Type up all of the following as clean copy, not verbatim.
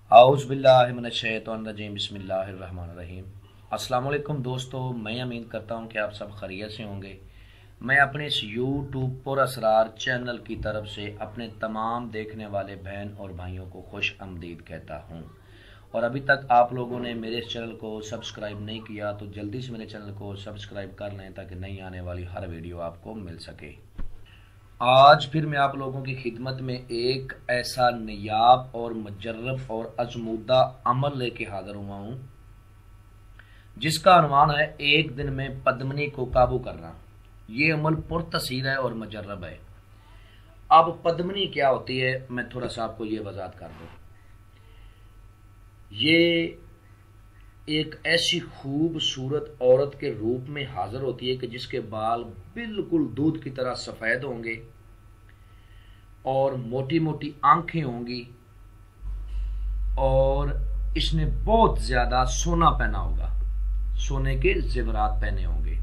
اعوذ باللہ من الشیطان الرجیم بسم اللہ الرحمن الرحیم۔ السلام علیکم دوستو، میں امید کرتا ہوں کہ آپ سب خیریت سے ہوں گے۔ میں اپنے اس یوٹیوب پر اسرار چینل کی طرف سے اپنے تمام دیکھنے والے بہن اور بھائیوں کو خوش آمدید کہتا ہوں، اور ابھی تک آپ لوگوں نے میرے اس چینل کو سبسکرائب نہیں کیا تو جلدی سے میرے چینل کو سبسکرائب کر لیں تاکہ نئی آنے والی ہر ویڈیو آپ کو مل سکے۔ آج پھر میں آپ لوگوں کی خدمت میں ایک ایسا نیاب اور مجرب اور ازمودہ عمل لے کے حاضر ہوا ہوں جس کا عنوان ہے ایک دن میں پدمنی کو قابو کرنا۔ یہ عمل پرتاثیر ہے اور مجرب ہے۔ اب پدمنی کیا ہوتی ہے، میں تھوڑا سا آپ کو یہ وضاحت کر دوں۔ یہ ایک ایسی خوبصورت عورت کے روپ میں حاضر ہوتی ہے کہ جس کے بال بالکل دودھ کی طرح سفید ہوں گے اور موٹی موٹی آنکھیں ہوں گی، اور اس نے بہت زیادہ سونا پہنا ہوگا، سونے کے زیورات پہنے ہوں گے۔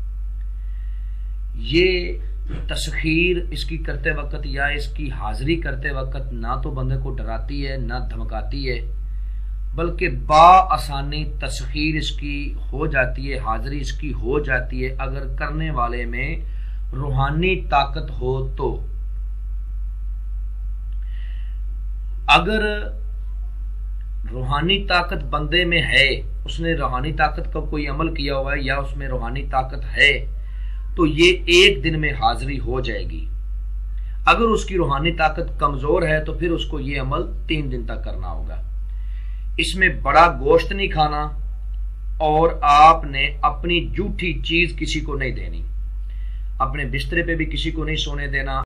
یہ تسخیر اس کی کرتے وقت یا اس کی حاضری کرتے وقت نہ تو بندے کو ڈراتی ہے نہ دھمکاتی ہے، بلکہ بآسانی تسخیر اس کی ہو جاتی ہے، حاضری اس کی ہو جاتی ہے اگر کرنے والے میں روحانی طاقت ہو تو۔ اگر روحانی طاقت بندے میں ہے، اس نے روحانی طاقت کا کوئی عمل کیا ہوا ہے یا اس میں روحانی طاقت ہے، تو یہ ایک دن میں حاضری ہو جائے گی۔ اگر اس کی روحانی طاقت کمزور ہے تو پھر اس کو یہ عمل 3 دن تک کرنا ہوگا۔ اس میں بڑا گوشت نہیں کھانا، اور آپ نے اپنی جھوٹی چیز کسی کو نہیں دینی، اپنے بسترے پہ بھی کسی کو نہیں سونے دینا،